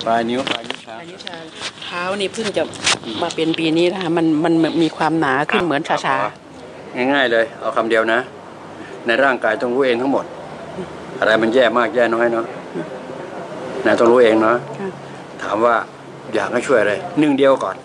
ปลายนิ้วเท้านี่เพิ่งจะมาเป็นปีนี้นะคะมันมีความหนาขึ้นเหมือนชาง่ายๆเลยเอาคำเดียวนะในร่างกายต้องรู้เองทั้งหมดอะไรมันแย่มากแย่น้อยเนาะนายต้องรู้เองเนาะถามว่าอยากให้ช่วยอะไรหนึ่งเดียวก่อน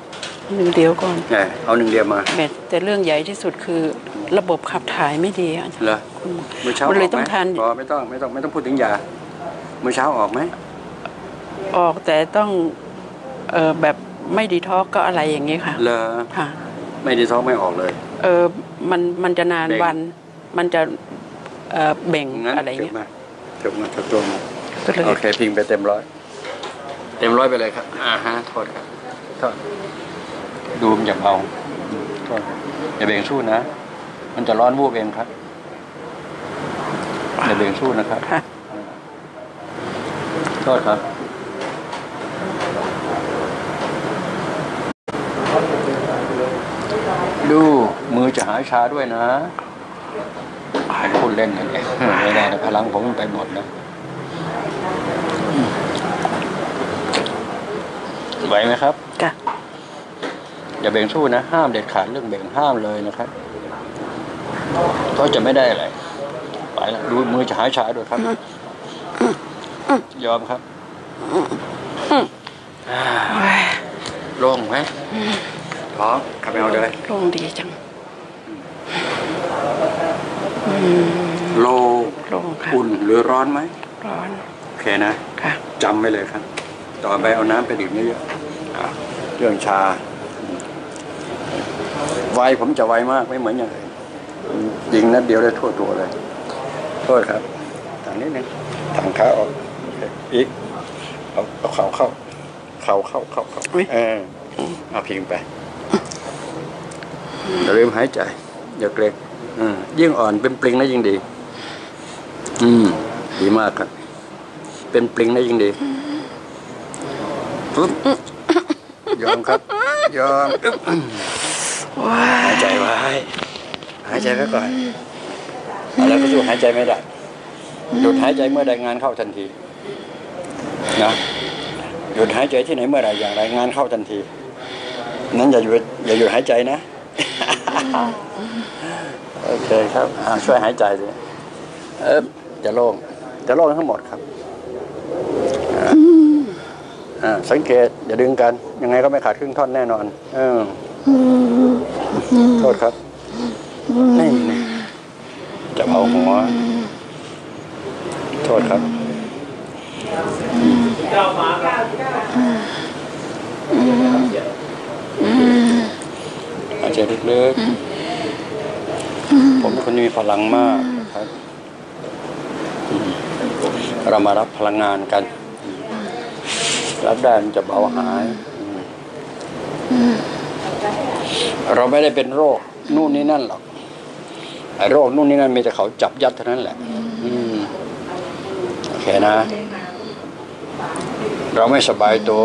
เอาหนึ่งเดียวมาแต่เรื่องใหญ่ที่สุดคือระบบขับถ่ายไม่ดีเหรอมื้อเช้าเลยต้องทานไม่ต้องพูดถึงยามื้อเช้าออกไหมออกแต่ต้องแบบไม่ดีท็อกก็อะไรอย่างนี้ค่ะเหรอค่ะไม่ดีท็อกไม่ออกเลยมันจะนานวันมันจะเบ่งอะไรเงี้ยจบมาโอเคพิงไปเต็มร้อยไปเลยครับโทษครับโทษดูมอย่าเบาโทษอย่าเบ่งสู้นะมันจะร้อนวูบเองครับอย่าเบ่งสู้นะครับโทษครับดูมือจะหายชาด้วยนะพูดเล่นกันเองไม่ได้พลังผมไปหมดนะไหวไหมครับค่ะอย่าเบ่งสู้นะห้ามเด็ดขาดเรื่องเบ่งห้ามเลยนะครับก็จะไม่ได้อะไรไปแล้วดูมือจะหายชาด้วยครับยอมครับโล่งไหมท้องขับเอาเลยโล่งดีจังโล่งอุ่นหรือร้อนไหมร้อนโอเคนะจำไว้เลยครับต่อไปเอาน้ำไปดื่มเยอะๆเรื่องชาไวผมจะไวมากไม่เหมือนอย่างอื่นยิงนัดเดียวได้ทั่วตัวเลยโทษครับทางนี้นึงทางขาออกอีกเอาเข่าเข้าเอาพิงไปอย่าลืมหายใจอย่าเกร็งยิ่งอ่อนเป็นปลิงนะยิ่งดีดีมากครับเป็นปลิงนะยิ่งดีปุ๊บยอมครับยอมหายใจไว้หายใจไว้ก่อนอะไรก็สู้หายใจไม่ได้หยุดหายใจเมื่อใดงานเข้าทันทีนะหยุดหายใจที่ไหนเมื่อไรอย่างไรงานเข้าทันทีนั้นอย่าหยุดหายใจนะโอเคครับช่วยหายใจสิจะโล่งทั้งหมดครับสังเกตอย่าดึงกันยังไงก็ไม่ขาดครึ่งท่อนแน่นอนโทษครับนี่จะเบาหัวโทษครับหายใจลึกๆผมเป็นคนมีพลังมากครับเรามารับพลังงานกันรับได้มันจะเบาหายเราไม่ได้เป็นโรคนู่นนี่นั่นหรอกไอ้โรคนู่นนี่นั่นมีแต่เขาจับยัดเท่านั้นแหละโอเคนะเราไม่สบายตัว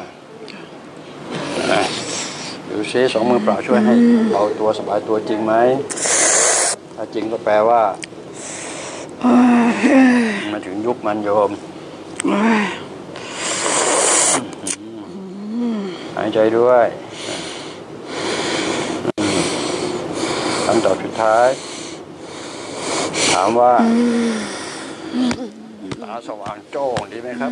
ดูซิสองมือเปล่าช่วยให้เบาตัวสบายตัวจริงไหมถ้าจริงก็แปลว่ามาถึงยุคมันโยมหายใจด้วยคำตอบสุดท้ายถามว่าตาสว่างโจ้งดีไหมครับ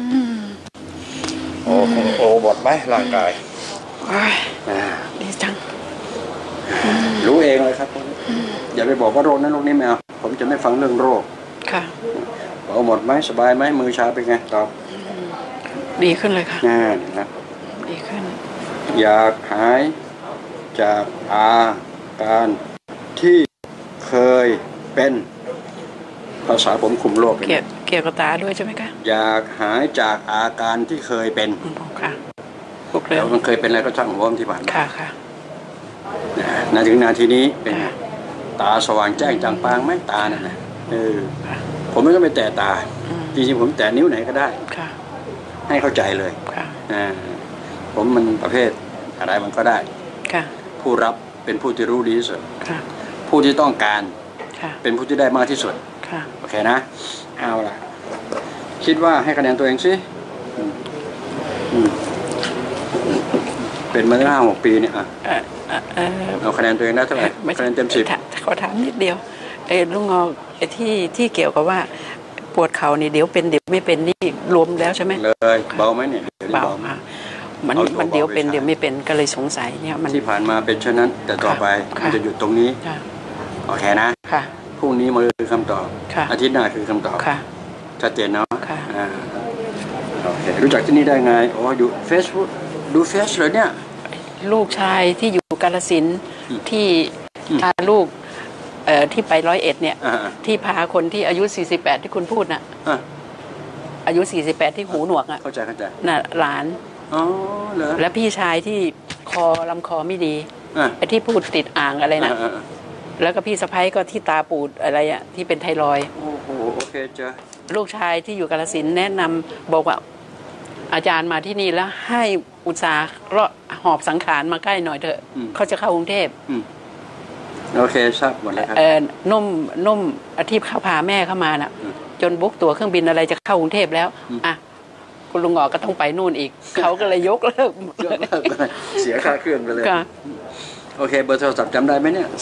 โอ้บดไหมร่างกายดีจังรู้เองเลยครับอย่าไปบอกว่าโรคนั้นโรคนี้ไม่เอาผมจะไม่ฟังเรื่องโรคค่ะเอาหมดไหมสบายไหมมือชาเป็นไงตอบดีขึ้นเลยค่ะนะดีขึ้นอยากหายจากอาการที่เคยเป็นภาษาผมคุมโรคเกี่ยวกับตาด้วยใช่ไหมคะอยากหายจากอาการที่เคยเป็นค่ะแล้วมันเคยเป็นอะไรก็ช่างหัวที่ผ่านมาค่ะณถึงนาทีนี้เป็นตาสว่างแจ้งจางปางไหมตานั่นนะผมไม่ต้องไปแตะตาจริงๆผมแตะนิ้วไหนก็ได้ให้เข้าใจเลยผมมันประเภทอะไรมันก็ได้ผู้รับเป็นผู้ที่รู้ดีที่สุดผู้ที่ต้องการเป็นผู้ที่ได้มากที่สุดโอเคนะเอาล่ะคิดว่าให้คะแนนตัวเองสิเป็นมาตั้ง5-6 ปีเนี่ยเอาคะแนนตัวเองได้เท่าไหร่คะแนนเต็ม 10 ขอถามนิดเดียวลุงงอที่เกี่ยวกับว่าปวดเข่านี่เดี๋ยวเป็นเดี๋ยวไม่เป็นนี่รวมแล้วใช่ไหมเลยเบาไหมเนี่ยเบามันเดี๋ยวเป็นเดี๋ยวไม่เป็นก็เลยสงสัยเนี่ยมันที่ผ่านมาเป็นเช่นนั้นแต่ต่อไปมันจะหยุดตรงนี้โอเคนะพรุ่งนี้มาคือคำตอบอาทิตย์หน้าคือคำตอบชัดเจนเนาะโอเครู้จักที่นี่ได้ไงอ๋ออยู่เฟซบุ๊กดูเฟซเลยเนี่ยลูกชายที่อยู่กาฬสินธุ์ที่พาลูกที่ไป101เนี่ยที่พาคนที่อายุ48ที่คุณพูดน่ะอายุ48ที่หูหนวกอ่ะเข้าใจน่ะหลานอ๋อเหรอและพี่ชายที่ลำคอไม่ดีไอ้ที่พูดติดอ่างอะไรนะแล้วก็พี่สะใภ้ก็ที่ตาปูดอะไรอ่ะที่เป็นไทรอยด์โอ้โหโอเคจ้ะลูกชายที่อยู่กาฬสินธุ์แนะนำบอกว่าอาจารย์มาที่นี่แล้วให้อุตสาห์หอบสังขารมาใกล้หน่อยเถอะเขาจะเข้ากรุงเทพโอเคทราบหมดแล้วครับนุ่มอาทิตย์เขาพาแม่เข้ามาน่ะจนบุ๊กตั๋วเครื่องบินอะไรจะเข้ากรุงเทพแล้วอ่ะคุณลุงหงอก็ต้องไปนู่นอีกเขาก็เลยยกเลิกเสียค่าเครื่องไปเลยโอเคเบอร์โทรศัพท์จำได้ไหมเนี่ย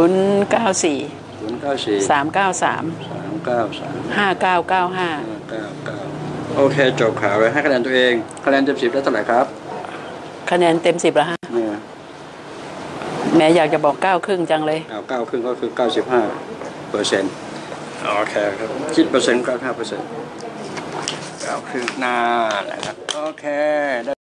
094 393 5995 โอเคจบข่าวเลยให้คะแนนตัวเองคะแนนเต็ม 10ได้เท่าไหร่ครับคะแนนเต็ม 10แล้วฮะแม่อยากจะบอก9.5จังเลย 9.5ก็คือ95%โอเคครับคิดเปอร์เซ็นต์95%9.5น่าแหละครับโอเค